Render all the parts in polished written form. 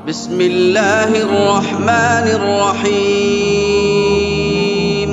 বিসমিল্লাহির রহমানির রহিম।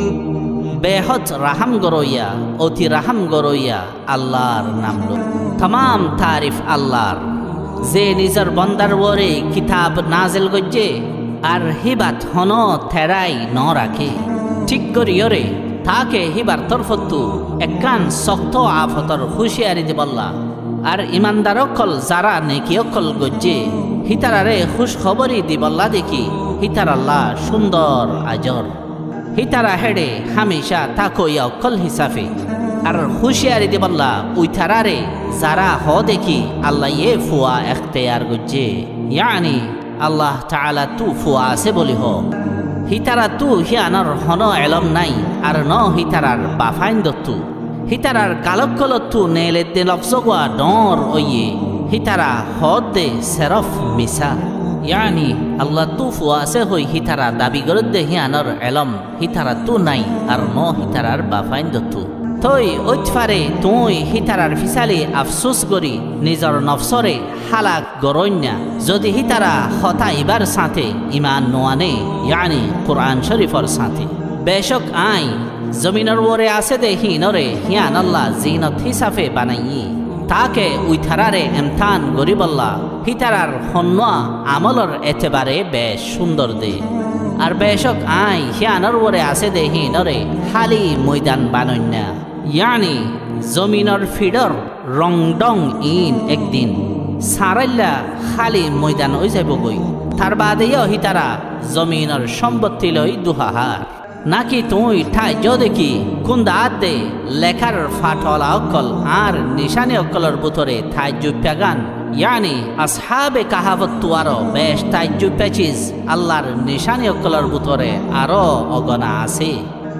বেহদ রাহাম গরইয়া, অতি রাহাম গরইয়া আল্লাহর নাম লো। तमाम तारीफ আল্লাহর, যে নিজের বন্দার ওরে কিতাব নাজিল গজ্জে আর হিবাত হন থেরাই ন রাখে। ঠিক করিয়রে তাকে হিবার তরফতু একখান শক্ত আফতর হুঁশিয়ারি দিবল্লা। আর ইমানদার অকল যারা নেকি অকল গজ্জে হিতারারে খুশ খবরই দিবল্লা দেখি হিতার আল্লাহ সুন্দর আজর। হিতারা হেডে হামেশা তাকইয়া অকল হিসাবে আর হুঁশিয়ারি দিবল্লা উইথারারে যারা হ দেখি আল্লাহ এ ফুয়া এখতিয়ার গজ্জে, ইয়ানি আল্লাহ তাআলা তু ফুয়া আছে বলি হ। হিতারা তু হিয়ানর হন এলম নাই আর ন হিতারার বাফাইন দত্তু। হিতারার কালকলত্তু নেলে দে লফজগোয়া ডর ওয়ে হিতারা হদ দে সেরফ মিসা। ইয়ানি আল্লাহ তু ফুয়া আছে হই হিতারা দাবি করে দে হিয়ানর এলম হিতারা তু নাই আর ন হিতারার বাফাইন দত্তু। তই ঐতফারে তুই হিতারার ফিসালি আফসুস করি নিজর নফসরে হালাক গরন্যা যদি হিতারা হতা ইবার সাথে ইমান নোয়ানে, ইয়ানি কুরআন শরীফর সাথে। বেশক আই জমিনের ওরে আছে দে হিনরে হিয়ান আল্লাহ জিনত হিসাবে বানাই তাকে উইথারারে এমথান গরিবল্লা হিতারার হন্যা আমলর এতেবারে বেশ সুন্দর দে। আর বেশক আই হিয়ানর ওরে আছে দে হিনরে খালি ময়দান বানন্যা, ইয়ানি জমিনের ফিডর রং ডং ইন একদিন সারাইল্লা খালি ময়দান হয়ে যাব গই। তার বাদেও হিতারা জমিনের সম্পত্তি লই দুহাহার। নাকি তুই ঠাই দেখি কোন দাঁত দে লেখার ফাটলা অকল আর নিশানি অকলর বুথরে ঠাই জুপ্যা গান, ইয়ানি আসহাবে কাহাবত তুয়ারো বেশ ঠাই জুপ্যা চিজ আল্লাহর নিশানি অকলর বুথরে আরো অগনা আছে।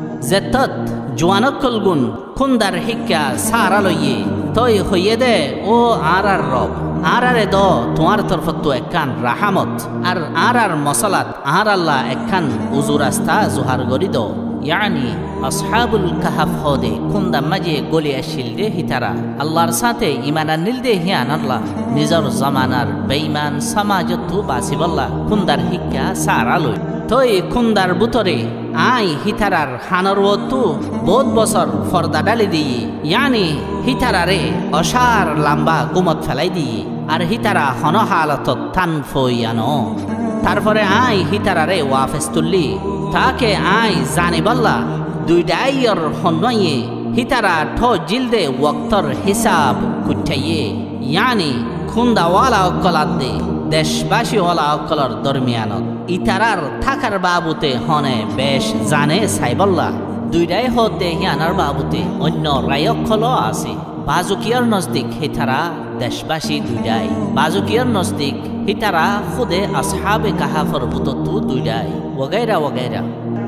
যেতত জোয়ানকল গুণ খুন্দার শিক্ষা সারা লইয়ে তই হইয়ে দে ও আর রব আরে দ তোমার তরফত একখান রাহামত আর মশলাত আর আল্লাহ একখান উজু রাস্তা জোহার গরি দ। ইয়ানি আসহাবুল কাহাফ হদে খুন্দা মাঝে গলি আসিল দে হিতারা আল্লাহর সাথে ইমান আনিল দে হিয়ান আল্লাহ নিজর জমানার বেঈমান সমাজত বাসিবল্লা খুন্দার শিক্ষা সারা লই। তই খুন্দার বুতরে আই হিতারার হানর তু বহুত বছর ফর্দা ডালি দিই, ইয়ানি হিতারারে অসার লাম্বা গুমত ফেলাই দিই আর হিতারা হন হালতত থান ফইয়ানো। তারপরে আই হিতারারে ওয়াফেস তুললি তাকে আই জানি বললা দুইটাইয়র হন্নয়ে হিতারা ঠ জিলদে ওয়াক্তর হিসাব কুঠাইয়ে, ইয়ানি খুন্দাওয়ালা অকলাত দে দেশবাসী ওলা অকলর দরমিয়ানত ইতারার থাকার বাবুতে হনে বেশ জানে সাইবল্লা দুইটাই হতে হিয়ানার বাবুতে অন্য রায়কল আছে। বাজুকিয়ার নজদিক হিতারা দেশবাসী দুইটাই, বাজুকিয়ার নজদিক হিতারা খুদে আসহাবে কাহাফর বুততু দুইটাই ওগাইরা ওগাইরা।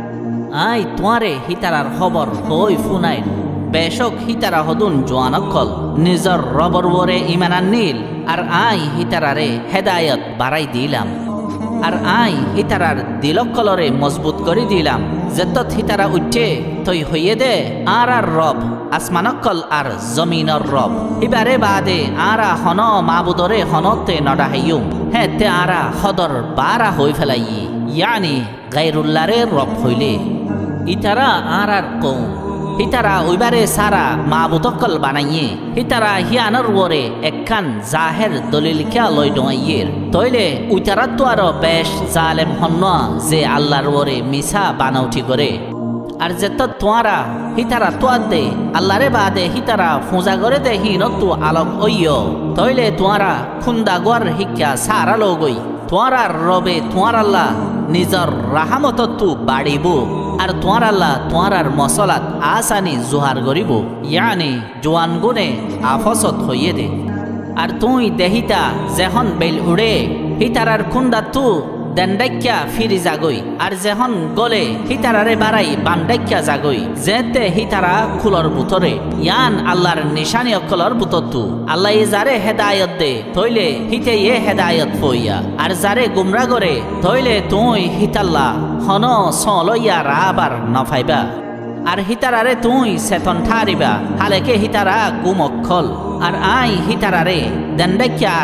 আই তোয়ারে হিতারার খবর হই ফুনাই বেশক হিতারা হদুন জোয়ানকল নিজর রবর ওরে ইমান আনিল আর আই হিতারারে হেদায়ত বাড়াই দিলাম আর আই হিতারার দিলকলরে মজবুত করে দিলাম। যেতত হিতারা উঠে তই হইয়ে দে আর রব আসমানকল আর জমিনর রব। এবারে বাদে আরা হন মাবুদরে হনতে নডাহাইয়ুম হেতে আরা হদর বারা হই ফেলাই, ইয়ানি গায়রুল্লাহরে রব হইলে ইতারা আর কৌম হিতারা ওইবারে সারা মাবুতকল বানাইয়ে হিতারা হিয়ানর ওরে একখান জাহের দলিল খেয়া লই ডোয়াইয়ের তইলে উইতারা তো আরো বেশ জালেম হন্ন যে আল্লাহর ওরে মিছা বানাউঠি করে। আর যেত তোয়ারা হিতারা তোয়ার দে আল্লাহরে বাদে হিতারা ফুঁজা করে দে হিনতু আলোক ওইয় তইলে তোয়ারা খুন্দা গোয়ার শিক্ষা সারা লগই তোয়ারার রবে তোয়ার আল্লাহ নিজর রাহামততু বাড়িব আর তোয়ার আল্লাহ তোয়ারার মশলাত আসানি জোহার গরিব, ইয়ানি জোয়ান গুনে আফসত হইয়ে দে। আর তুই দেহিতা যেহন বেল উড়ে হিতারার খুন্দা তু দেন্ডাইক্যা ফিরি জাগই আর যেহন গলে হিতারারে বাড়াই বান্ডাইক্যা জাগই যেতে হিতারা খুলর বুতরে, ইয়ান আল্লাহর নিশানি অকলর বুততু আল্লাহ যারে হেদায়ত দে তইলে হিতে এ হেদায়ত ফইয়া আর যারে গুমরা করে তইলে তুই হিতাল্লা হন সলইয়া রাবার নফাইবা আর হিতারারে তুই সেতন ঠারিবা হালেকে হিতারা গুমক্ষল আর আই হিতারারে দেন্ডাইক্যার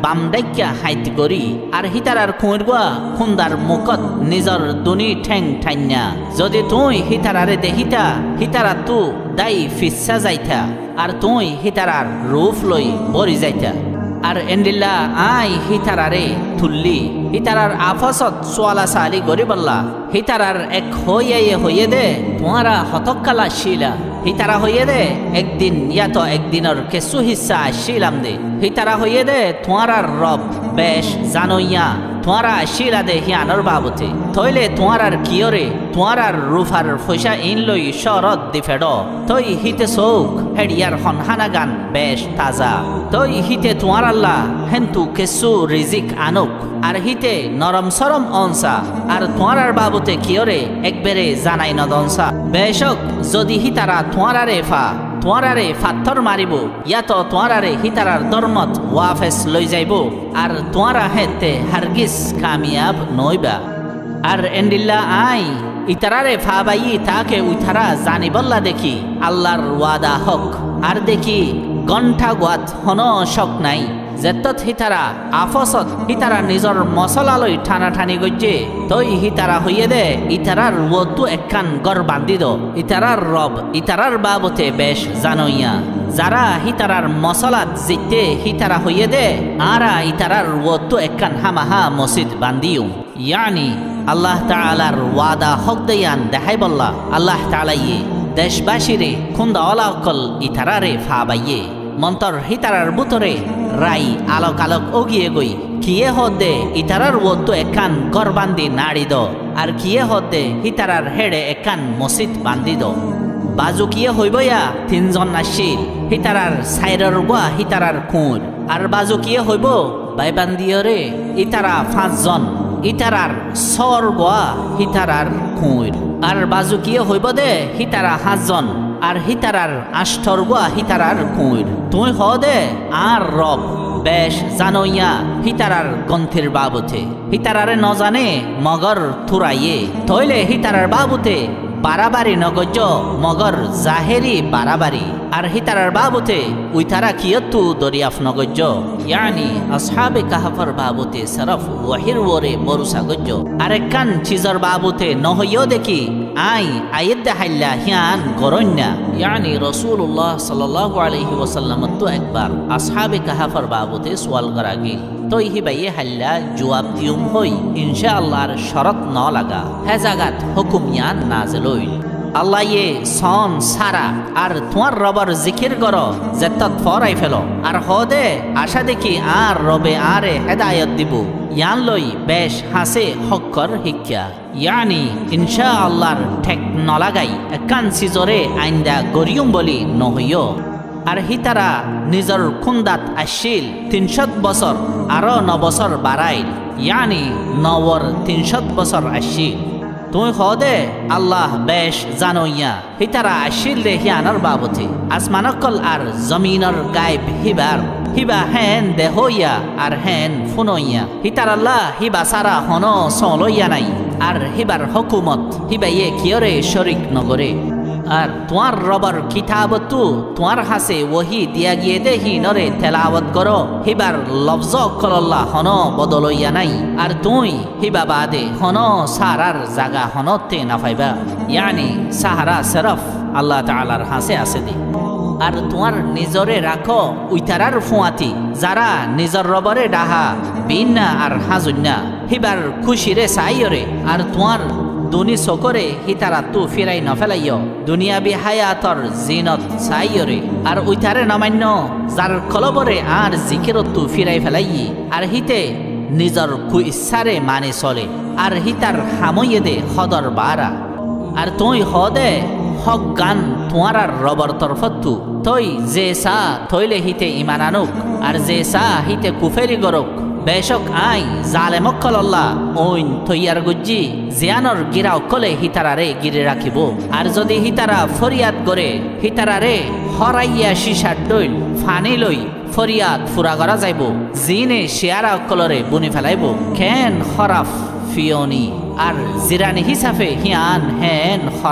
বাম ডাইকা হাইত করি আর হিতারার খুঁড়বা খুন্দার মুখত নিজর দুনি ঠেং ঠাইনা যদি তুই হিতারারে দেখিতা হিতারা তু দাই ফিসা যাইতা আর তুই হিতারার রূপ লই বরি যাইতা আর এন্ডিল্লা আই হিতারারে থুল্লি হিতারার আফসত সোয়ালা সালি গরিবল্লা হিতারার এক হইয়ে দে তোমারা হতকালা শিলা হিতারা হইয়ে দে একদিন ইয়া তো একদিনের কেসু হিসা শিলাম দে হিতারা হইয়ে দে তোমারার রব বেশ জানইয়া তোমারা শিলা দে হিয়ানোর বাবুতে থইলে তোমারার কিয়রে তোমারার রুফার ফৈসা ইন লই শরৎ দি ফেড তই হিতে চৌক হেডিয়ার হনহানা গান বেশ তাজা তই হিতে তোমার আল্লাহ হেন্তু কেসু রিজিক আনুক আর হিতে নরম সরম অনসা আর তোমারার বাবুতে কিয়রে একবারে জানাই নদনসা বেশক যদি হিতারা তোমারারে তোমারারে ফাত্থর মারিব ইয়া তো তোমারারে হিতারার দরমত ওয়াফেস লই যাইব আর তোমারা হেতে হারগিস কামিয়াব নইবা আর এন্ডিল্লা আই ইতারারে ফাবাই তাকে উইথারা জানিবল্লা দেখি আল্লাহর ওয়াদা হক আর দেখি গন্ঠা গোয়াত হন শক নাই যেতত হিতারা আফসত হিতারা নিজর মশলালৈ ঠানাঠানি গজ্জে তই হিতারা হইয়ে দে ইতারার ওতু একখান গর বান্দি দ ইতারার রব ইতারার বাবতে বেশ জানইয়া যারা হিতারার মশলাত জিতে হিতারা হইয়ে দে আরা ইতারার ওতু একখান হামাহা মসজিদ বান্দিও ইয়ানি আল্লাহ তাআলার ওয়াদা হক দেয়ান দেখাই বল্লা আল্লাহ তাআলাই দেশবাসীরে খুন্দা অলাকল ইতারারে ফাবাইয়ে মন্তর হিতারার বুতরে রাই আলোক আলোক ওগিয়ে গই কিয়ে হদে ইতারার ওতো একখান গর বান্দি নাড়ি দ আর কিয়ে হদে হিতারার হেড়ে একখান মসজিদ বান্দি দ বাজু কিয়ে হইবয়া তিনজন নাশিল হিতারার সাইরর গোয়া হিতারার খুঁড় আর বাজু কিয়ে হইব বাইবান্দিয়রে ইতারা 5 জন ইতারার সর গোয়া হিতারার খুঁড় আর বাজু কিয়ে হইব দে হিতারা 5 জন আর হিতারার আষ্টর গোয়া হিতারার খুঁড় তুই হ দে আর রব বেশ জানইয়া হিতারার গন্থের বাবুতে হিতারারে ন জানে মগর থুরাইয়ে থইলে হিতারার বাবুতে বারাবারি নগজ মগর জাহেরি বারাবারি আর হিতারার বাবুতে উইতারা কিয়তু দরিয়াফ নগজ ইয়ানি আসহাবে কাহাফর বাবুতে সরফ ওয়াহির ওরে বরুসা গজ্জ আরেকান চিজর বাবুতে নহইও দেখি আই আয়েদ হাইল্লা হিয়ান গরন্যা ইয়ানি রাসূলুল্লাহ সাল্লাল্লাহু আলাইহি ওয়াসাল্লাম তো একবার আসহাবে কাহাফর বাবুতে সওয়াল করা গিল তই হিবাইয়ে হাল্লা জবাব দিউম হই ইনশাআল্লাহর শরত ন লাগা হে জাগাত হুকুম ইয়ান নাজিল হইল আল্লাহ ইয়ে সন সারা আর তোমার রবার জিকির করো যেতত ফরাই ফেলো আর হদে আশা দেখি আর রবে আরে হেদায়ত দিব ইয়ান লই বেশ হাসে হক্কর শিক্ষা ইয়ানি ইনশাআল্লাহর ঠেক নলাগাই একান সিজরে আইন্দা গরিয়ম বলি নহইও আর হিতারা নিজর খুন্দাত আসিল 300 বছর আরো 9 বছর বাড়াইল ইয়ানি নবর 300 বছর আসিল তুই হদে আল্লাহ বেশ জানইয়া হিতারা আসিল দে হিয়ানর বাবতে আসমানকল আর জমিনর গায়েব হিবা হেন দেহইয়া আর হেন ফুনইয়া হিতার আল্লাহ হিবা সারা হন সলইয়া নাই আর হিবার হকুমত হিবাইয়ে কিয়রে শরিক নগরে আর তোমার রবার কিতাবতু তোমার হাসে ওহি দিয়া গিয়ে দেহি নরে তেলাওয়াত করো হিবার লফজ কল্লাহ হন বদলইয়া নাই আর তুই হিবা বাদে হন সারার জাগা হনতে না পাইবা ইয়ানি সাহারা সেরফ আল্লাহ তাআলার হাসে আছে দি আর তোমার নিজরে রাখো উইতারার ফুয়াতি যারা নিজর রবরে ডাহা বিন্না আর হাজুন্না হিবার খুশিরে সাইয়রে আর তোমার দুনি সকরে হিতারা তু ফিরাই নফেলাইয় দুনিয়াবি হায়াতর জিনত সাইয়রে আর উইতারে নমান্য যার কলবরে আর জিকিরত তু ফিরাই ফেলাই আর হিতে নিজর কু ইচ্ছারে মানে চলে আর হিতার হামইয়ে দে হদর বারা আর তুই হদে হক গান তোমার রবর তরফতু তই যে সা থইলে হিতে ইমান আনুক আর যে সা হিতে কুফেরি গরক বেশক আই জালেমক কল্লাহ ওইন থইয়ার গুজ্জি জিয়ানর গিরাও কলে হিতারারে গিরে রাখিব আর যদি হিতারা ফরিয়াদ করে হিতারারে হরাইয়া শিশার ডইল ফানি লই ফরিয়াদ ফুরা করা যাইব জিনে শেয়ারা কলরে বুনি ফেলাইব কেন খরাফ ফিওনি আর জিরানি হিসাবে হিয়ান হেন খরাফ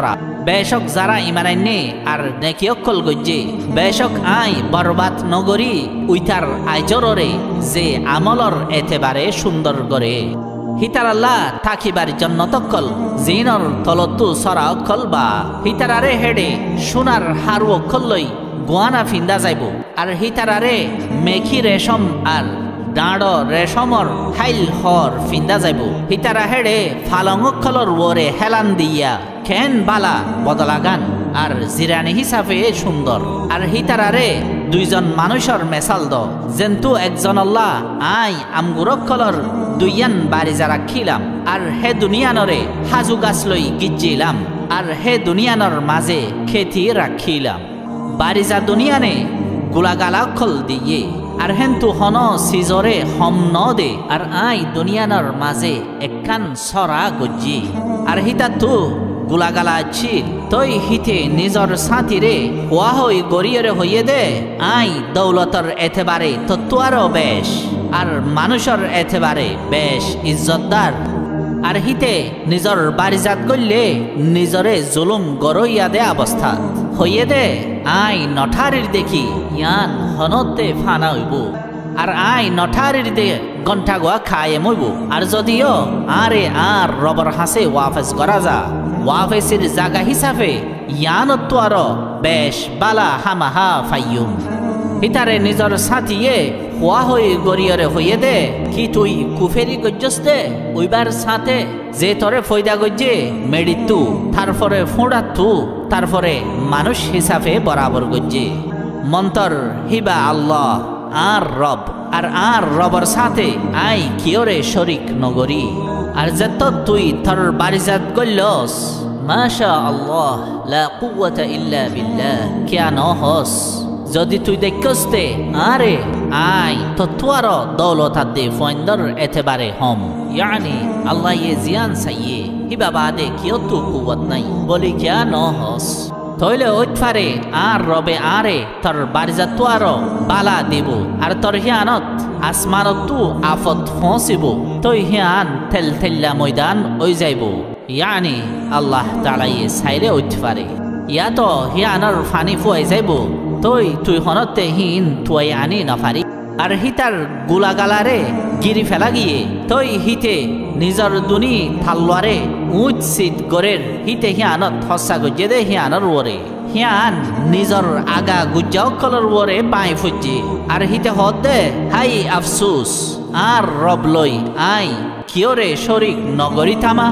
বেশক যারা ইমান আইনে আর নেকি অকল গজ্জে বেশক আই বরবাদ নগরী উইতার আইজররে যে আমলর এতেবারে সুন্দর গরে হিতার আল্লাহ থাকিবার জন্য তকল জিনর তলতু সরা অকল বা হিতারারে হেডে সোনার হারু অকল লই গোয়ানা ফিন্দা যাইব আর হিতারারে মেখি রেশম আর ডাঁড় রেশমর হাইল হর ফিন্দা যাইব হিতারা হেডে ফালংকলর ওরে হেলান দিয়া খেন বালা বদলাগান আর জিরানি হিসাবে সুন্দর আর হিতারারে দুইজন মানুষের মেসাল দ জেন্তু একজন আল্লাহ আই আমগুরকলর দুইয়ান বাড়িজা রাখিলাম আর হে দুনিয়ানরে হাজু গাছ লই গিজ্জিলাম আর হে দুনিয়ানর মাঝে খেতি রাখিলাম বাড়িজা দুনিয়ানে গুলাগালা খল দিয়ে আর হেন্তু হন সিজরে হম ন দে আর আই দুনিয়ানর মাঝে একখান সরা গজ্জি আর হিতা তু গুলাগালা ছিল তই হিতে নিজর সাথীরে হওয়া হই গরিয়রে হইয়ে দে আই দৌলতর এতেবারে তত্ত্বারও বেশ আর মানুষের এতেবারে বেশ ইজ্জতদার আর হিতে নিজর বাড়িজাত করলে নিজরে জুলুম গরইয়া দে অবস্থা হইয়ে দে আই নঠারির দেখি ইয়ান হনতে ফানা হইব আর আই নঠারির দে ঘন্টা গোয়া খায়ে মইব আর যদিও আরে আর রবর হাসে ওয়াফেস করা যা ওয়াফেসের জায়গা হিসাবে ইয়ানত আরো বেশ বালা হামাহা ফাইয়ুম হিতারে নিজর সাথিয়ে হওয়া হই গরিয়রে হইয়ে দে কি তুই কুফেরি গজ্জস দে ওইবার সাথে যে তরে ফয়দা গজ্জে মেডিতু তারপরে ফোঁড়াতু তারপরে মানুষ হিসাবে বরাবর গজ্জে মন্তর হিবা আল্লাহ আর রব আর রবর সাথে আই কিয়রে শরিক নগরী আর যত তুই তোর বাড়িজাত গল্লস মাশা আল্লাহ লা কুওয়াতা ইল্লা বিল্লাহ কেন হস যদি তুই দেখতে আরে আই তো তোর দৌলত দে ফয়ন্দর এতেবারে হম ইয়ানি আল্লাহ ইয়ে জিয়ান সাইয়ে হিবা বাদে কিয় তু কুওয়াত নাই বলি কেন হস তইলে ওইফারে আর রবে আরে তোর বাড়িজাত তো আরো বালা দেব আর তোর হিয়ানত আসমানত তু আফত ফসিব তই হিয়ান থেল থেল্লা ময়দান ওই যাইব ইয়ানি আল্লাহ তাআলা ইয়ে সাইরে ওইফারে ইয়া তো হিয়ানর ফানি ফুয়াই যাইব তুই হনতে হিন তুই আনি নফারি আর হিতার গুলাগালারে গিরি ফেলা গিয়ে তই হিতে নিজর দুনি থাল্লারে উঁচ সিট গরের হিতে হিয়ানত হসা গজ্জে দে হিয়ানর ওরে হিয়ান নিজর আগা গুজ্জাও কলর ওরে বাই ফুজ্জি আর হিতে হদ দে হাই আফসুস আর রব লই আই কিয়রে শরিক নগরী থামা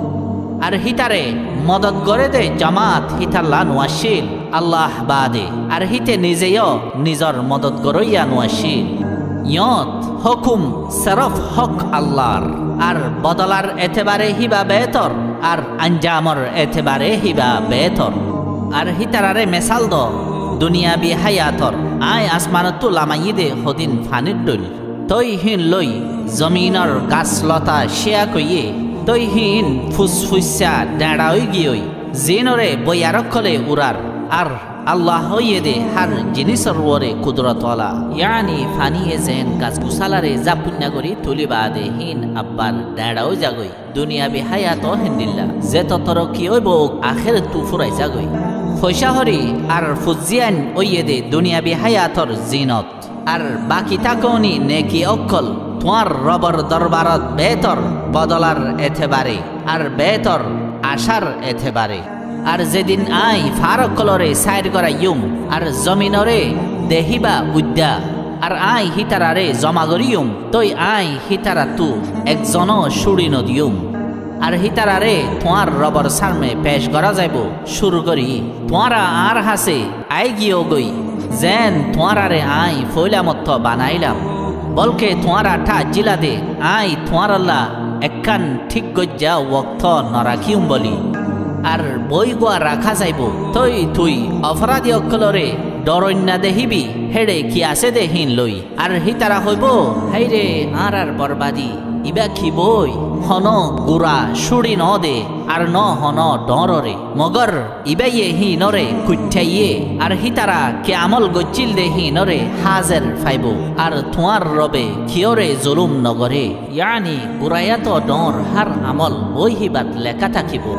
আর হিতারে মদত করে দে জামাত হিতাল্লা নোয়াশিল আল্লাহ বাদে আর হিতে নিজেও নিজর মদত গরইয়া নোয়াশিল ইয়ত হুকুম সরফ হক আল্লাহর আর বদলার এতেবারে হিবা বেতর আর আঞ্জামর এতেবারে হিবা বেতর আর হিতারারে মেসাল দ দুনিয়াবি হায়াতর আয় আসমানতু লামাইদে হদিন ফানির ডুল তই হিন লই জমিনর গাছলতা শিয়া কইয়ে তই হিন ফুসফুসা ডেড়া হই গিয়ে জিনরে বইয়ারক্ষলে উড়ার আর আল্লাহ হইয়ে দে হার জিনিসর ওরে কুদরতওয়ালা ইয়ানি ফানিয়ে যেন গাছ গুসালারে জাপুন্যা করি তুলি বাদে হিন আব্বার ডেড়াও জাগই দুনিয়াবি হায়াত হিন্দিল্লা যে ততর কি হইব আখের তু ফুরাই জাগই ফৈসাহরি আর ফুজিয়ান ওইয়ে দে দুনিয়াবি হায়াতর জিনত আর বাকি তাকনি নেকি অকল তোমার রবর দরবারত বেতর বদলার এতেবারে আর বেতর আশার এতেবারে আর যেদিন আই ফারক কলরে সাইর করা ইউম আর জমিনরে দেহিবা উদ্যা আর আই হিতারারে জমা করিউম তই আই হিতারা তু একজন সুড়ি নদিউম আর হিতারারে তোমার রবর সামনে পেশ করা যাইব শুরু করি তোমারা আর হাসে আই গিয়ে গই যেন তোমারারে আই ফইলামত বানাইলাম বলকে তোমারা ঠা জিলা দে আই তোমার আল্লাহ একখান ঠিক গজ্জা ওক্ত নরাখিউম বলি আর বই গোয়া রাখা যাইব তুই অপরাধী অকলরে ডরন্যা দেহিবি হেডে কি আছে দে হিন লই আর হিতারা হইব হাইরে আর বরবাদি ইবা কি বই হন গুড়া সুড়ি ন দে আর ন হন ডরে মগর ইবাইয়ে হি নরে কুঠাইয়ে আর হিতারা কে আমল গজ্জিল দে হি নরে হাজের ফাইব আর তোমার রবে কিয়রে জুলুম নগরে ইয়ানি গুড়ায়াত ডর হার আমল ওই হিবাত লেখা থাকিব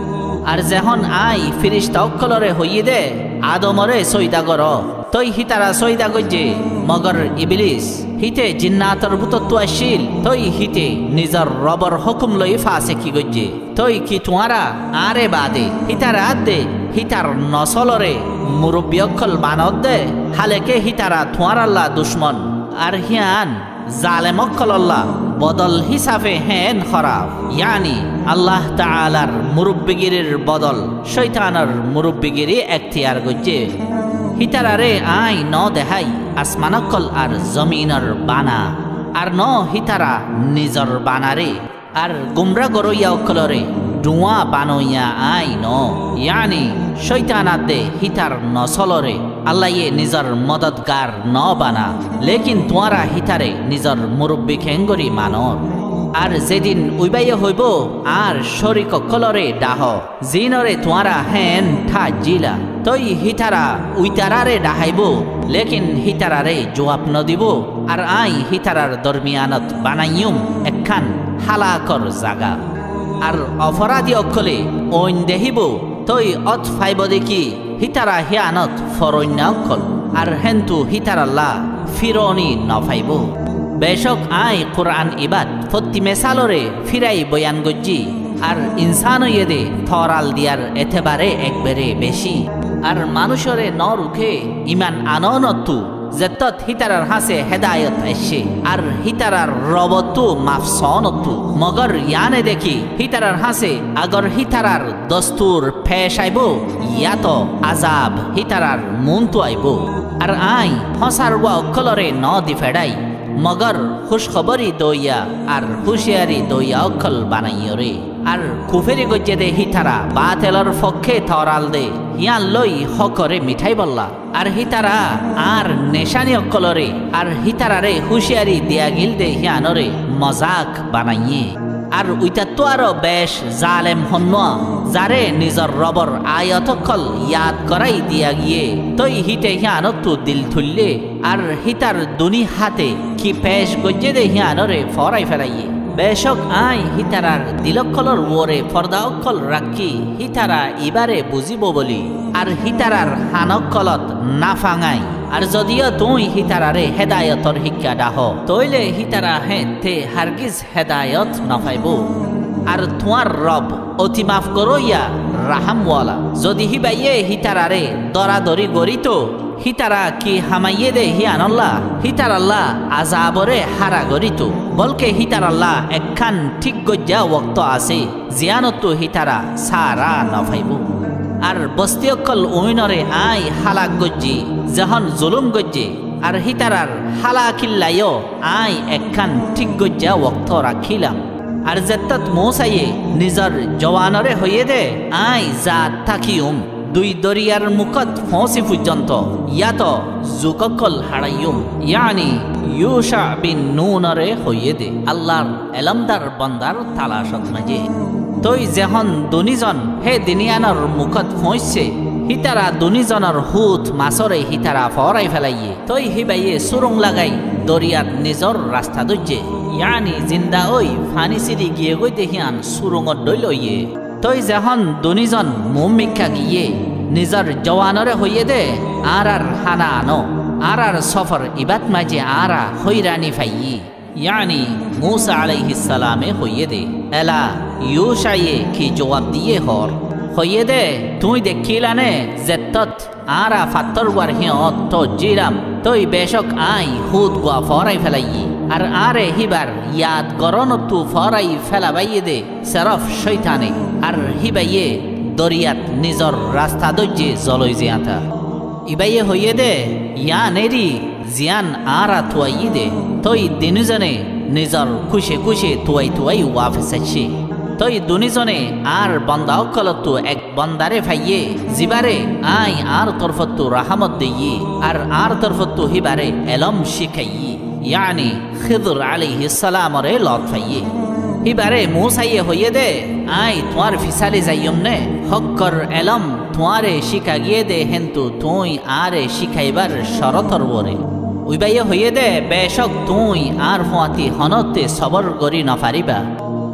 আর যখন আই ফিরিস্তা অকলরে হইয়ে দে আদমরে সৈদা কর তই হিতারা সৈদা গজ্জে মগর ইবলিস হিতে জিন্নাতর ভূতত্ব আসিল তই হিতে নিজর রবর হুকুম লই ফাসে কি গজ্জে তই কি তোমারা আরে বাদে হিতারা দে হিতার নসলরে মুরব্বী অকল বানদ দে হালেকে হিতারা তোমারাল্লাহ দুশ্মন আর হিয়ান জালেম অকল্লাহ বদল হিসাবে হেন খরাব ইয়ানি আল্লাহ তাআলার মুরব্বিগিরির বদল শয়তানের মুরব্বিগিরি এখতিয়ার গজ্জে হিতারারে আই ন দেহাই আসমানকল আর জমিনর বানা আর ন হিতারা নিজর বানারে আর গুমরা গরইয়া অকলরে ডুয়া বানইয়া আই ন ইয়ানি শৈতানাদে হিতার নসলরে আল্লাহয়ে নিজর মদদগার ন বানা লেকিন তোয়ারা হিতারে নিজর মুরব্বী খেঙ্গরি মানর আর যেদিন উইবাইয়ে হইব আর শরিক কলরে ডাহ জিনরে তোয়ারা হেন ঠা জিলা তই হিতারা উইতারারে ডাহাইব লেকিন হিতারারে জবাব ন দিব আর আই হিতারার দরমিয়ানত বানাইয়ুম একখান হালাকর জাগা আর অপরাধী অকলে ঐন দেহিব তই অত ফাইব দেখি হিতারা হিয়ানত ফরন্য অকল আর হেন্তু হিতারাল্লাহ ফিরনি নফাইব বেশক আই কোরআন ইবাদ ফত্তি মেসালরে ফিরাই বয়ান গজ্জি আর ইনসান ইয়েদে থরাল দিয়ার এতেবারে একবারে বেশি আর মানুষরে ন রুখে ইমান আননতু যেতত হিতারার হাসে হেদায়ত আসছে আর হিতারার রবতু মাফসনতু মগর ইয়ানে দেখি হিতারার হাসে আগর হিতারার দস্তুর ফেস আইব ইয়াত আজাব হিতারার মুনতু আইব আর আই হসার ওয়া অকলরে ন দি ফেডাই মগর খুশখবরি দইয়া আর হুশিয়ারি দইয়া অকল বানাইয়রে আর কুফেরি গজ্জে দে হিতারা বাতেলর পক্ষে থরাল দে হিয়ান লই হকরে মিঠাই বললা আর হিতারা আর নেশানি অকলরে আর হিতারারে হুশিয়ারি দিয়া গিল দে হিয়ানরে মজাক বানাইয়ে আর উইতা তো আরো বেশ জালেম হন্যা যারে নিজর রবর আয়াতকল ইয়াদ করাই দিয়া গিয়ে তই হিতে হিয়ানতু দিল থুললে আর হিতার দুনি হাতে কি পেশ গজ্জে দে হিয়ানরে ফরাই ফেলাইয়ে বেশক আই হিতারার দিলকলর ওরে ফর্দা অকল রাখি হিতারা ইবারে বুঝিব বলি আর হিতারার হানকলত না ফাঙাই আর যদিও তুই হিতারারে হেদায়তর শিক্ষা ডাহ তইলে হিতারা হেতে হারগিজ হেদায়ত নফাইব আর তোমার রব অতি মাফ করইয়া রাহামওয়ালা যদি হিবাইয়ে হিতারারে দরাদরি গরিত হিতারা কি হামাইয়ে দে হিয়ানল্লাহ হিতারাল্লাহ আজাবরে হারা গরিত বলকে হিতারাল্লাহ একখান ঠিক গজ্জা ওক্ত আছে জিয়ানতো হিতারা সারা নফাইব আর বস্তি অকল উইনরে আই হালাক গজ্জি যখন জুলুম গজ্জে আর হিতারার হালাকিল্লাইও আই একখান ঠিক গজ্জা ওক্ত রাখিলাম আর যেতত মৌসাইয়ে নিজর জওয়ানরে হইয়ে দে আই জাত থাকিউম দুই দরিয়ার মুখত ফসি পর্যন্ত ইয়াত জুককল হারাইয়ুম ইয়ানি ইউশা বিন নুনরে হইয়ে দে আল্লাহর এলমদার বন্দার তালাশত মাঝে তই যেহন দুনিজন হে দিনিয়ানর মুখত ফসছে হিতারা দুনিজনের হুত মাছরে হিতারা ফরাই ফেলাইয়ে তই হিবাইয়ে সুরং লাগাই দরিয়াত নিজর রাস্তা দজ্জে ইয়ানি জিন্দা ওই ফানি সিরি গিয়ে গই দেখিয়ান সুরঙত দই লইয়ে তই যখন দুনিজন মুমিক্ষা গিয়ে নিজর জওয়ানরে হইয়ে দে আর হানা আনো আর সফর ইবাত মাঝে আরা হইরানি ফাইয়ে ইয়ানি মুসা আলাইহিস সালামে হইয়ে দে এলা ইউশায়ে কি জবাব দিয়ে হর হইয়ে দে তুই দেখিলানে যেতত আরা ফাত্তর ওয়ার হিয়ত তো জিরাম তই বেশক আই হুদ গোয়া ফরাই ফেলাইয়ে আর আরে হিবার ইয়াদ গরনতু ফরাই ফেলাবাইয়ে দে সেরফ শৈতানে আর হিবাইয়ে দরিয়াত নিজর রাস্তা দজ্জে জলই জিয়াতা ইবাইয়ে হইয়ে দে ইয়ানেরি জিয়ান আরা তুয়াইয়ে দে তই দিনুজনে নিজর খুশে খুশে তুয়াই তুয়াই ওয়াফেসাচ্ছে তই দুনিজনে আর বন্দা অকলতু এক বন্দারে ফাইয়ে জিবারে আই আর তরফতু রাহমত দিয়ে আর তরফতু হিবারে এলম শিখাইয়ে ইয়ানি খিদর আলাইহিস সালামরে লত ফাইয়ে হিবারে মুসাইয়ে হইয়ে দে আই তোমার ফিসালে যাইয়ম নে হক্কর এলম তোমারে শিখা গিয়ে দে হেন্তু তুই আরে শিখাইবার শরতর বরে উইবাইয়ে হইয়ে দে বেশক তুই আর ফুয়াতি হনতে সবর করি নফারিবা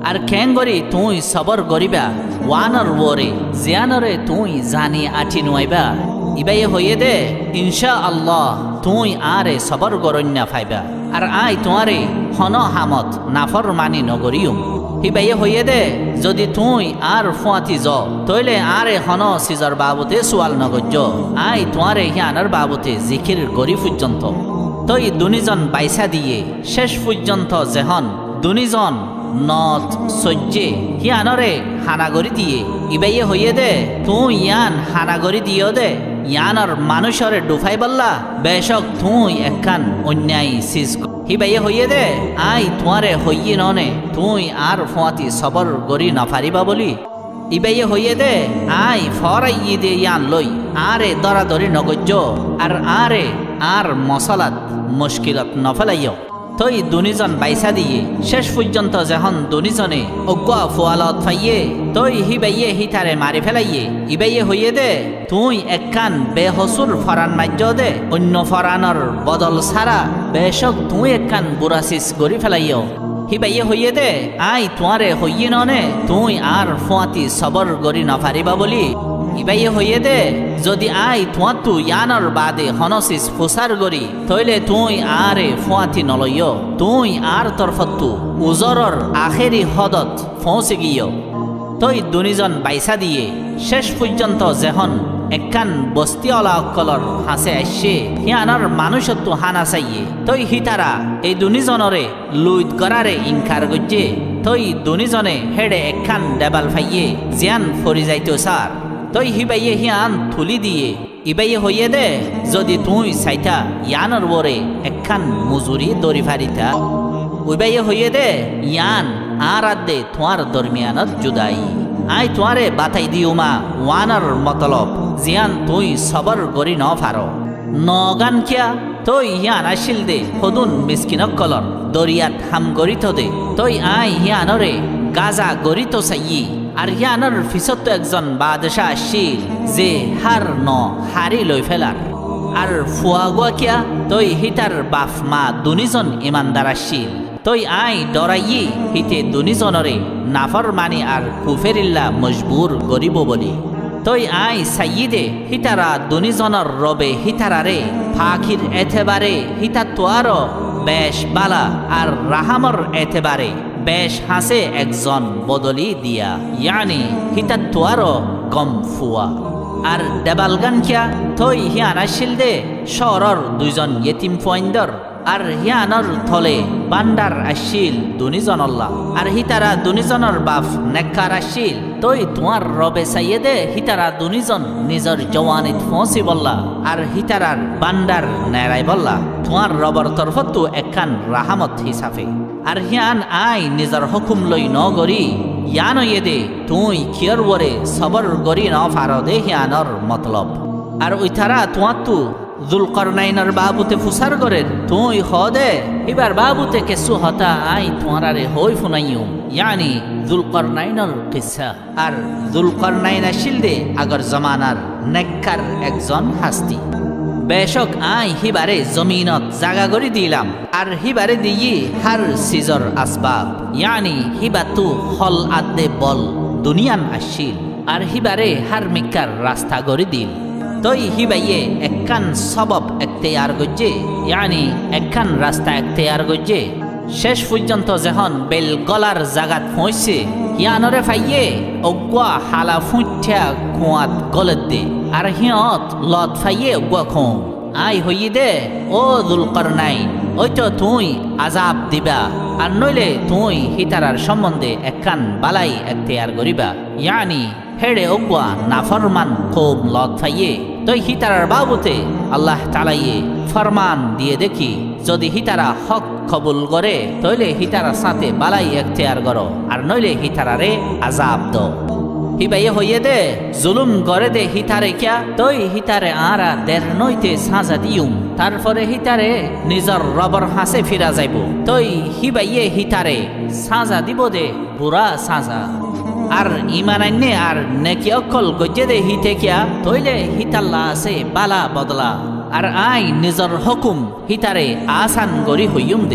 আর খেঙ্গরি তুই সবর গরিবা ওয়ানর ওরে জিয়ানরে তুই জানি আঠি নুয়াইবা ইবাই হইয়ে দে ইনশা আল্লাহ তুই আরে সবর গরণ্যা ফাইবা আর আই তোমারে হন হামত নাফর মানি নগরিউম হিবাই হইয়ে দে যদি তুই আর ফুয়াতি য তইলে আরে হন সিজর বাবুতে সোয়াল নগজ্য আই তোমারে হিয়ানর বাবুতে জিকির গরি পর্যন্ত তই দুনিজন বাইসা দিয়ে শেষ পর্যন্ত যেহন দুনিজন নদ সহ্যে হিয়ানরে হানাগরি দিয়ে ইবাই হইয়ে দে তুই ইয়ান হানাগরি দিও দে ইয়ানর মানুষরে ডুফাই বললা বেশক তুই একখান অন্যায় সিজ হিবাই হইয়ে দে আই তোমারে হইয়ে ননে তুই আর ফুয়াতি সবর গরি নফারিবা বলি ইবাই হইয়ে দে আই ফরাই দে ইয়ান লই আরে দরাদরি নগজ্য আর আরে আর মশলাত মুশকিলত নফেলাইও তই দুনিজন বাইসা দিয়ে শেষ পর্যন্ত যখন দুনিজনে অজ্ঞা ফুয়ালত ফাইয়ে তই হিবাইয়ে হিতারে মারি ফেলাইয়ে ইবাইয়ে হইয়ে দে তুই একখান বেহসুর ফরান মাজ্য দে অন্য ফরানর বদল ছাড়া বেশক তুই একখান বুড়াসিস গড়ি ফেলাইও হিবাইয়ে হইয়ে দে আই তোমারে হইয়ে ননে তুই আর ফুয়াতি সবর গড়ি নফারিবা বলি ইবাইয়ে হইয়ে দে যদি আই তোমাতু ইয়ানর বাদে হনসিস ফুসার গরি তইলে তুই আরে ফুয়াতি নলইয় তুই আর তরফতু উজরর আখেরি হদত পৌঁছে গিয়ে তই দুনিজন বাইসা দিয়ে শেষ পর্যন্ত যেহন একখান বস্তিওয়ালা অকলর হাসে আসছে হিয়ানর মানুষত্ব হানা চাইয়ে তই হিতারা এই দুনিজনরে লুইত করারে ইনকার গজ্জে তই দুনিজনে হেডে একখান ডেবাল ফাইয়ে জিয়ান ফরি যাইতো সার তই হিবাইয়ে হিয়ান থুলি দিয়ে ইবাইয়ে হইয়ে দে যদি তুই চাইতা ইয়ানর ওরে একখান মজুরি দরি ফারিতা উইবাইয়ে হইয়ে দে ইয়ান আর দে তোমার দরমিয়ানত জুদাই আই তোমারে বাতাই দিউমা ওয়ানর মতলব জিয়ান তুই সবর গরি ন ফারো নগান কিয়া তই ইয়ান আসিল দে হদুন মিসকিনক কলর দরিয়াত হাম গরিত দে তই আই ইয়ানরে গাজা গরিত চাইয়ে আর ইয়ানর ফিসত একজন বাদশাহ আসিল যে হার ন হারি লই ফেলার আর ফুয়াগুয়া কিয়া তই হিতার বাপ মা দুনিজন ইমানদার আসিল তই আই ডরাইয়ে হিতে দুনিজনরে নাফর মানি আর কুফেরিল্লা মজবুর গরিব বলি তই আই সাইয়িদে হিতারা দুনিজনর রবে হিতারারে ফাকির এতেবারে হিতা তোয়ার বেশ বালা আর রাহামর এতেবারে বেশ হাসে একজন বদলি দিয়া ইয়ানি হিতা তোয়ার গম ফুয়া আর দেবালগান কিয়া তই হিয়ান আসিল দে শহরর দুইজন ইয়েতিম ফুয়াইন্দর আর হিয়ানর থলে বান্ডার আসিল দুনিজনল্লা আর হিতারা দুনিজনর বাপ নেককার আসিল তই তোমার রবে চাইয়ে দে হিতারা দুনিজন নিজর জওয়ানিত ফসি বললা আর হিতারার বান্ডার নেরাই বললা তোমার রবর তরফতো একখান রাহামত হিসাবে আর হিয়ান আই নিজর হুকুম লই ন গরি ইয়ান হইয়ে দে তুই কিয়র ওরে সবর গরি ন ফারো দে হিয়ানর মতলব আর ওইথারা তোমার তু যুলকরনাইনের বাবুতে ফুসার গরের তুই হদে এবার বাবুতে কেসু হতা আই তোমারে হই ফুনাইম ইয়ানি যুলকরনাইনের কিসা আর যুলকরনাইন আসিল দে আগর জমানার নেককার একজন হাস্তি বেশক আই হিবারে জমিনত জাগা গড়ি দিলাম আর হিবারে দিয়ে হার সিজর আসবাব ইয়ানি হিবাতু হল আদে বল দুনিয়ান আসিল আর হিবারে হার মিকার রাস্তা গড়ি দিল তই হিবাইয়ে একখান সবব এখতিয়ার গজ্জে ইয়ানি একখান রাস্তা এখতিয়ার গজ্জে শেষ পর্যন্ত যখন বেল গলার জাগাত পৌঁছে হিয়ানরে ফাইয়ে অগুয়া হালা ফুঁটা কুয়াত গলত দে আর হিয়ত লত ফাইয়ে অগুয়া খোঁ আই হইয়ে দে ও যুলকরনাইন ওই তো তুই আজাব দিবা আর নইলে তুই হিতারার সম্বন্ধে একখান বালাই এখতিয়ার করিবা ইয়ানি হেড়ে অগুয়া নাফরমান খুব লত ফাইয়ে তই হিতারার বাবুতে আল্লাহ তালাইয়ে ফরমান দিয়ে দেখি যদি হিতারা হক কবুল করে তইলে হিতারার সাথে বালাই এখতিয়ার করো আর নইলে হিতারারে আজাব দো হিবাইয়ে হইয়ে দে জুলুম করে দে হিতারে কিয়া তই হিতারে আরা দের নইতে সাজা দিউম তারপরে হিতারে নিজর রবর হাসে ফিরা যাইব তই হিবাইয়ে হিতারে সাজা দিব দে বুড়া সাজা আর ইমান আইনে আর নেকি অকল গজ্জে দে হিতে কিয়া তইলে হিতাল্লা আছে বালা বদলা আর আই নিজর হুকুম হিতারে আসান গরি হইয়ুম দে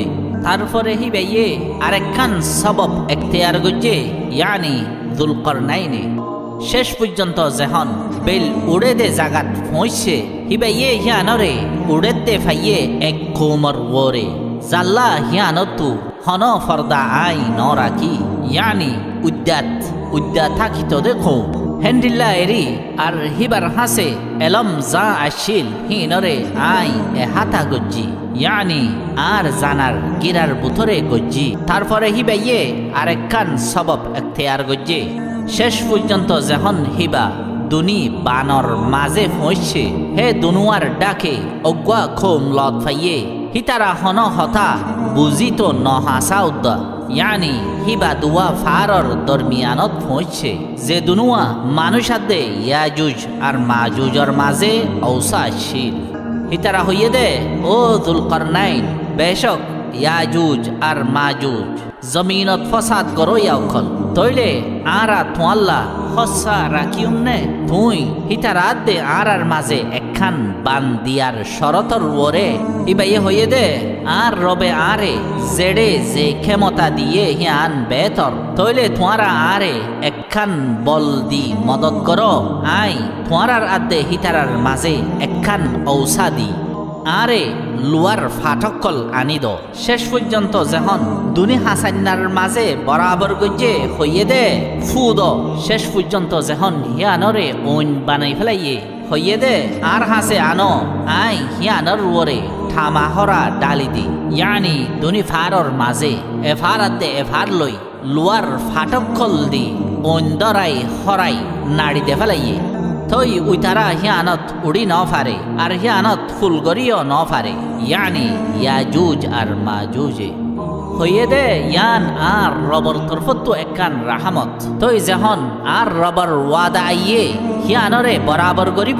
তারপরে হিবাইয়ে আরেকখান সবব এখতিয়ার গজ্জে ইয়ানি যুলকরনাইনে শেষ পর্যন্ত যখন বেল উড়ে দে জাগাত পৌঁছে হিবাইয়ে হিয়ানরে উড়ে দে ফাইয়ে এক কোমর ওরে জাল্লা হিয়ানতু হন ফর্দা আই নরাকি ইয়ানি উদ্যা থাকিত দেখো হেন্ডিল্লা এরি আর হিবার হাসে এলম যা আসিল হিনরে আই এ হাতা গজ্জি ইয়ানি আর জানার গিরার বুথরে গজ্জি তারপরে হিবাইয়ে আরেকখান সবব এখতিয়ার গজ্জে শেষ পর্যন্ত যখন হিবা দুনি বানর মাঝে পৌঁছে হে দুনুয়ার ডাকে অগুয়া খোম লত ফাইয়ে হিতারা হন হতা বুঝিত নহাসা উদ্দা ইয়ানি হিবা দুয়া ফারর দরমিয়ানত পৌঁছে যে দুনুয়া মানুষাদে ইয়াজুজ আর মাজুজর মাঝে ঔসা শিল হিতারা হইয়ে দে ও যুলকরনাইন বেশক ইয়াজুজ আর মাজুজ জমিনত ফসাদ গরইয়া উখল তইলে আরা তোয়াল্লা হসা রাখিউম নে তুই হিতারাত দে আরার মাঝে একখান বান দিয়ার শরতর ওরে ইবাইয়ে হইয়ে দে আর রবে আরে জেডে যে ক্ষমতা দিয়ে হিয়ান বেতর তইলে তোয়ারা আরে একখান বল দি মদত করো আই তোয়ারার আদে হিতারার মাঝে একখান ঔষা দি আরে লুয়ার ফাটকল আনিদ শেষ পর্যন্ত যখন দুনি হাসান্নার মাঝে বরাবর গজ্জে হইয়ে দে ফুদ শেষ পর্যন্ত যখন হিয়ানরে ওন বানাই ফেলাইয়ে হইয়ে দে আর হাসে আনো আই হিয়ানর ওরে ঠামাহরা ডালি দি ইয়ানি দুনি ফারর মাঝে এফার আদে এফার লই লুয়ার ফাটকল দি ওন দরাই হরাই নাড়ি দে ফেলাইয়ে তই উইতারা হিয়ানত উড়ি ন ফারে আর হিয়ানত ফুলগরিও ন ফারে ইয়ানি ইয়াজুজ আর মাজুজে হইয়ে দে ইয়ান আর রবর তরফতো একখান রাহমত তই যখন আর রবর ওয়াদা আইয়ে হিয়ানরে বরাবর করিব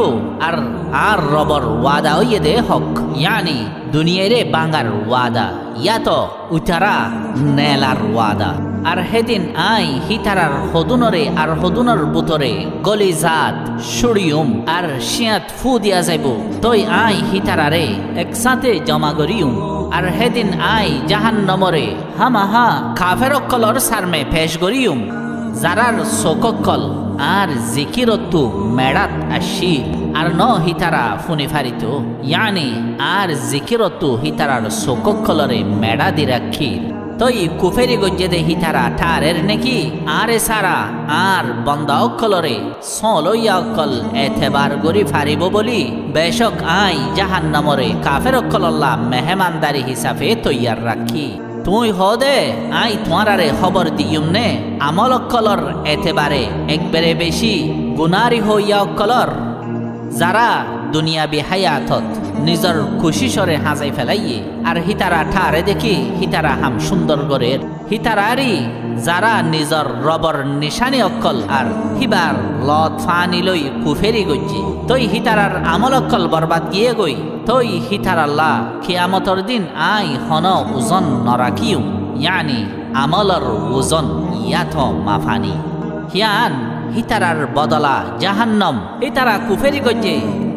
আর রবর ওয়াদা হইয়ে দে হক ইয়ানি দুনিয়ারে বাঙ্গার ওয়াদা ইয়াতো উইতারা নেলার ওয়াদা আর হেদিন আই হিতারার হদুনরে আর হদুনর বুতরে গলিজাত সুড়িউম আর শিয়াত ফু দিয়া যাইব তই আই হিতারারে একসাথে জমা করিউম আর হেদিন আই জাহান্নমরে হামাহা কাফেরকলর সারমে পেশ করিউম যারার শোককল আর জিকিরতু মেড়াত আসিল আর ন হিতারা ফুনি ফারিত ইয়ানি আর জিকিরতু হিতারার শোককলরে মেড়া দি রাখিল তই কুফেরি গজ্জে দে হিতারা ঠারের নেকি আরে সারা আর বন্দা অকলরে সলইয়া অকল এথেবার গরি ফারিব বলি বেশক আই জাহান্নামরে কাফের অকল্লা মেহমানদারি হিসাবে তৈয়ার রাখি তুই হদে আই তোমারারে খবর দিউম নে আমল অকলর এথেবারে একবারে বেশি গুনারি হইয়া অকলর যারা দুনিয়াবি হায়াতত নিজর খুশিসরে হাজাই ফেলাইয়ে আর হিতারা ঠারে দেখি হিতারা হাম সুন্দর গরের হিতারারি যারা নিজর রবর নিশানি অক্কল আর হিবার লত ফানি লই কুফেরি গজ্জি তই হিতারার আমল অক্কল বরবাদ গিয়ে গই তই হিতারাল্লাহ কিয়ামতর দিন আই হন ওজন নরাকিউ ইয়ানি আমলর ওজন ইয়াথ মাফানি হিয়ান হিতারার বদলা জাহান্নম হিতারা কুফেরি গজ্জে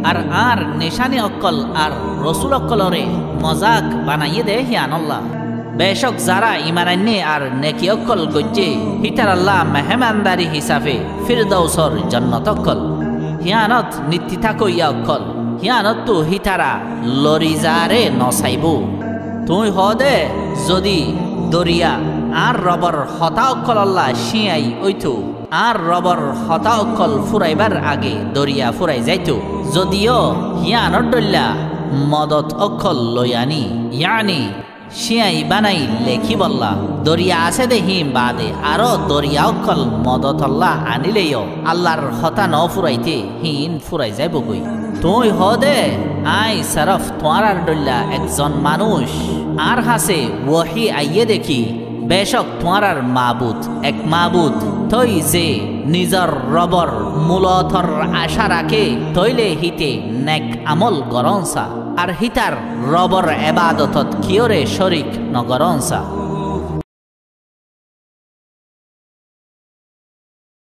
আর নিশানি অক্কল আর রসুল অক্কলরে মজাক বানাইয়ে দে হিয়ানল্লাহ বেশক যারা ইমানান্নে আর নেকি অক্কল গজ্জে হিতারাল্লাহ মেহমানদারি হিসাবে ফিরদৌসর জন্নত অক্কল হিয়ানত নীতি থাকইয়া অক্কল হিয়ানত তো হিতারা লরিজারে নসাইব তুই হদে যদি দরিয়া আর রবর হতা অক্কল্লাহ শিয়াই ওইতো আর রবর হতা অক্কল ফুরাইবার আগে দরিয়া ফুরাই যাইতো যদিও হিয়ানর ডল্লা মদত অক্কল লয়ানি ইয়ানি শিয়াই বানাই লেখি বললা দরিয়া আছে দেহিম বাদে আরো দরিয়া অক্কল মদতল্লা আনিলেও আল্লাহর হতা ন ফুরাইতে হিন ফুরাই যাইব গই তুই হদে আই সরফ তোয়ারার ডল্লা একজন মানুষ আর হাসে ওহি আইয়ে দেখি বেশক তোমার মাবুদ এক মাবুদ তই যে নিজর রবর মূলথর আশা রাখে তইলে হিতে নেক আমল গরনসা আর হিতার রবর এবাদতত কিয়রে শরিক নগরনসা